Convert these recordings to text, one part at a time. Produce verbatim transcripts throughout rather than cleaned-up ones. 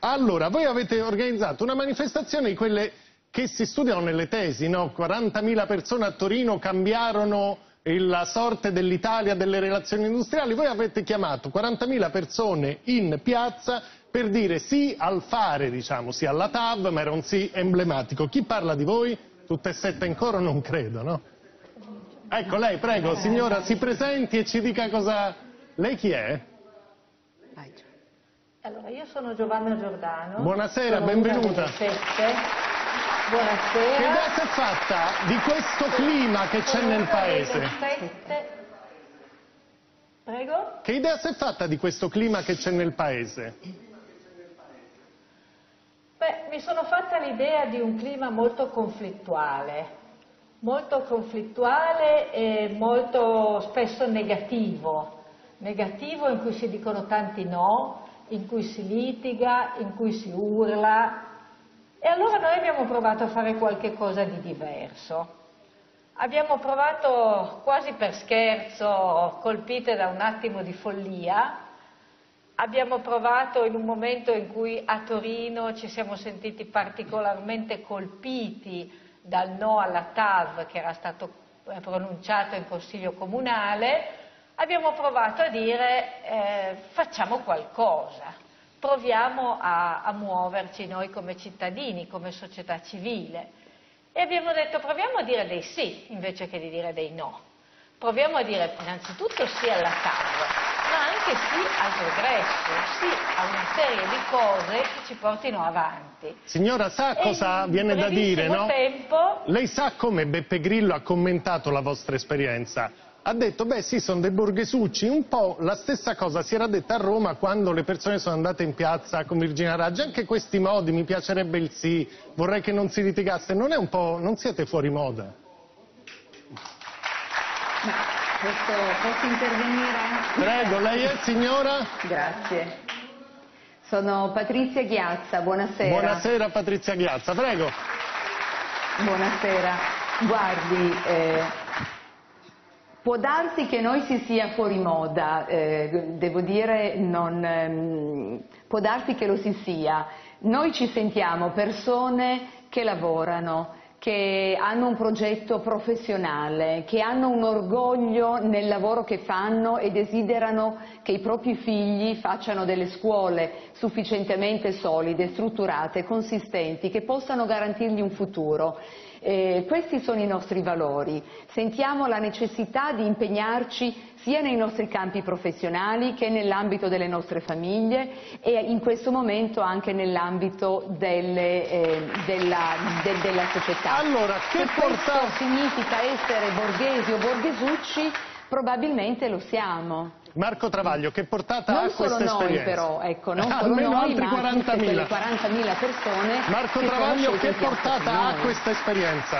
Allora, voi avete organizzato una manifestazione di quelle che si studiano nelle tesi, no? quarantamila persone a Torino cambiarono la sorte dell'Italia, delle relazioni industriali. Voi avete chiamato quarantamila persone in piazza per dire sì al fare, diciamo, sì alla T A V, ma era un sì emblematico. Chi parla di voi? Tutte e sette in coro? Non credo, no? Ecco, lei, prego, signora, si presenti e ci dica cosa... Lei chi è? Allora, io sono Giovanna Giordano. Buonasera, sono benvenuta. Una sette. Buonasera. Che idea si è fatta di questo clima che c'è nel paese? Sette. Prego? Che idea si è fatta di questo clima che c'è nel paese? Beh, mi sono fatta l'idea di un clima molto conflittuale, molto conflittuale e molto spesso negativo, negativo in cui si dicono tanti no, in cui si litiga, in cui si urla, e allora noi abbiamo provato a fare qualche cosa di diverso. Abbiamo provato quasi per scherzo, colpite da un attimo di follia, abbiamo provato in un momento in cui a Torino ci siamo sentiti particolarmente colpiti dal no alla T A V che era stato pronunciato in Consiglio Comunale. Abbiamo provato a dire eh, facciamo qualcosa, proviamo a, a muoverci noi come cittadini, come società civile, e abbiamo detto proviamo a dire dei sì invece che di dire dei no, proviamo a dire innanzitutto sì alla T A V, ma anche sì al progresso, sì a una serie di cose che ci portino avanti. Signora, sa cosa E viene da dire, no? Tempo... Lei sa come Beppe Grillo ha commentato la vostra esperienza? Ha detto, beh sì, sono dei borghesucci, un po' la stessa cosa si era detta a Roma quando le persone sono andate in piazza con Virginia Raggi. Anche questi modi, mi piacerebbe il sì, vorrei che non si litigasse, non è un po', non siete fuori moda? Ma posso, posso intervenire? Prego, lei è signora? Grazie. Sono Patrizia Ghiazza, buonasera. Buonasera Patrizia Ghiazza, prego. Buonasera. Guardi, eh, può darsi che noi si sia fuori moda, eh, devo dire, non, ehm, può darsi che lo si sia. Noi ci sentiamo persone che lavorano, che hanno un progetto professionale, che hanno un orgoglio nel lavoro che fanno e desiderano che i propri figli facciano delle scuole sufficientemente solide, strutturate, consistenti, che possano garantirgli un futuro. Eh, questi sono i nostri valori. Sentiamo la necessità di impegnarci sia nei nostri campi professionali che nell'ambito delle nostre famiglie e in questo momento anche nell'ambito delle, eh, della, de, della società. Allora, che Se porta... questo significa essere borghesi o borghesucci, probabilmente lo siamo. Marco Travaglio, che portata non ha questa esperienza? Non solo noi però, ecco, non solo almeno noi, altri ma quarantamila. quarantamila persone. Marco Travaglio, che portata ha questa esperienza?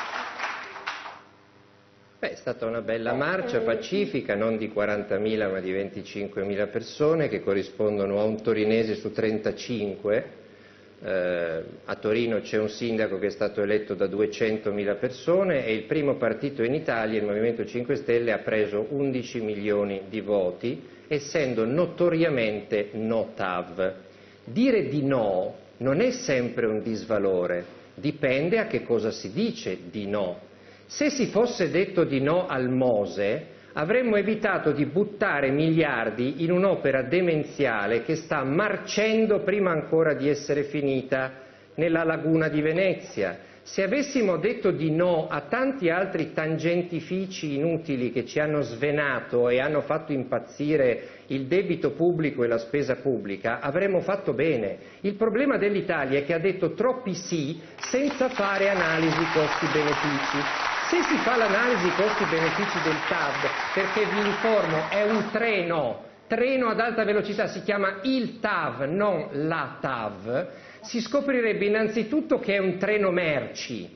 Beh, è stata una bella marcia pacifica, non di quarantamila ma di venticinquemila persone, che corrispondono a un torinese su trentacinque. Eh, a Torino c'è un sindaco che è stato eletto da duecentomila persone e il primo partito in Italia, il Movimento cinque Stelle, ha preso undici milioni di voti, essendo notoriamente no T A V. Dire di no non è sempre un disvalore, dipende a che cosa si dice di no. Se si fosse detto di no al Mose, avremmo evitato di buttare miliardi in un'opera demenziale che sta marcendo prima ancora di essere finita nella laguna di Venezia. Se avessimo detto di no a tanti altri tangentifici inutili che ci hanno svenato e hanno fatto impazzire il debito pubblico e la spesa pubblica, avremmo fatto bene. Il problema dell'Italia è che ha detto troppi sì senza fare analisi costi-benefici. Se si fa l'analisi costi-benefici del T A V, perché vi informo, è un treno, treno ad alta velocità, si chiama il T A V, non la T A V, si scoprirebbe innanzitutto che è un treno merci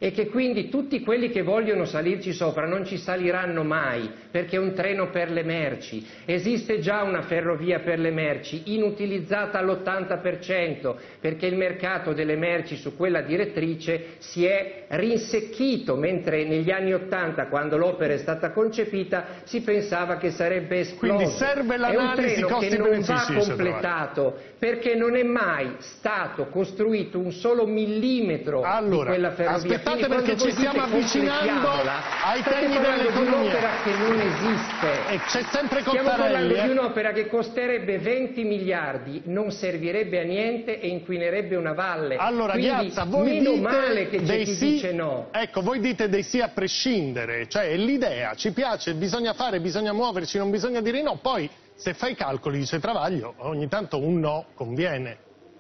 e che quindi tutti quelli che vogliono salirci sopra non ci saliranno mai, perché è un treno per le merci. Esiste già una ferrovia per le merci, inutilizzata all'ottanta per cento, perché il mercato delle merci su quella direttrice si è rinsecchito, mentre negli anni ottanta, quando l'opera è stata concepita, si pensava che sarebbe esploso. Quindi serve l'analisi costi-benefici. È un treno che non va completato, perché non è mai stato costruito un solo millimetro allora, di quella ferrovia. Aspettate, perché ci stiamo avvicinando ai temi dell'economia. Un'opera che non esiste. E c'è sempre Stiamo Cottarelli. parlando eh? di un'opera che costerebbe venti miliardi, non servirebbe a niente e inquinerebbe una valle. Allora, Quindi, Ghiazza, voi meno dite male che c'è dei chi sì, dice no. Ecco, voi dite dei sì a prescindere, cioè è l'idea, ci piace, bisogna fare, bisogna muoverci, non bisogna dire no, poi se fai i calcoli, dice Travaglio, ogni tanto un no conviene.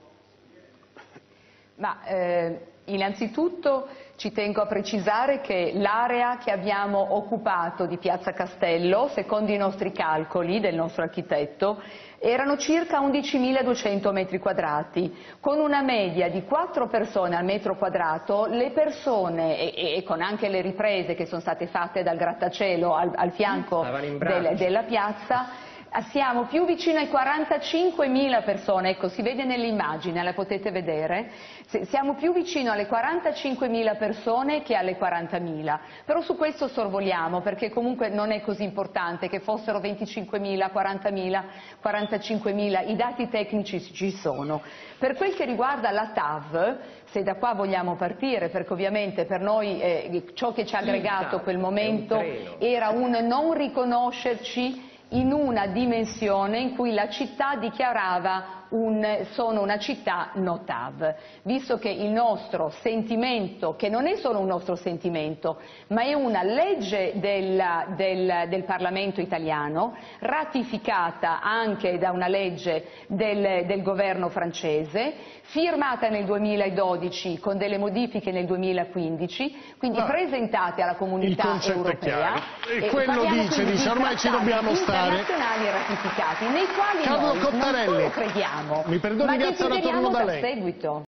Ma eh, innanzitutto ci tengo a precisare che l'area che abbiamo occupato di Piazza Castello, secondo i nostri calcoli del nostro architetto, erano circa undicimiladuecento metri quadrati, con una media di quattro persone al metro quadrato. Le persone, e, e con anche le riprese che sono state fatte dal grattacielo al, al fianco del, della piazza, siamo più vicino ai quarantacinquemila persone, ecco, si vede nell'immagine, la potete vedere, siamo più vicino alle quarantacinquemila persone che alle quarantamila, però su questo sorvoliamo, perché comunque non è così importante che fossero venticinquemila, quarantamila, quarantacinquemila, i dati tecnici ci sono. Per quel che riguarda la T A V, se da qua vogliamo partire, perché ovviamente per noi eh, ciò che ci ha aggregato quel momento era un non riconoscerci in una dimensione in cui la città dichiarava un, sono una città no T A V, visto che il nostro sentimento, che non è solo un nostro sentimento, ma è una legge del, del, del Parlamento italiano, ratificata anche da una legge del, del governo francese, firmata nel duemiladodici con delle modifiche nel duemilaquindici, quindi no, presentate alla comunità europea. E quello dice, dice ormai ci dobbiamo stare. Internazionali ratificati, nei quali Carlo noi Cottarelli, non solo crediamo, mi perdoni, ma Ghiazza, ora torno da lei. seguito.